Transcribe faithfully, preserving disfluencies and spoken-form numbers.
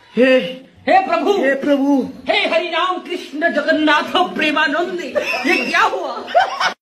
हे हे प्रभु, हे प्रभु, हे हरि राम कृष्ण जगन्नाथ प्रेमानंद, ये क्या हुआ?